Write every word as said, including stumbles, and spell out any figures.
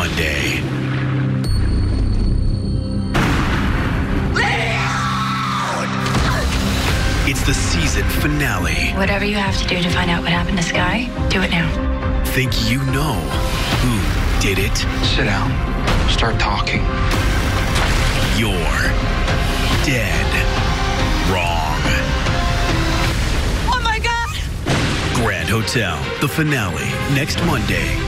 Monday. It's the season finale. Whatever you have to do to find out what happened to Sky, do it now. Think you know who did it? Sit down. Start talking. You're dead wrong. Oh my God! Grand Hotel, the finale, next Monday.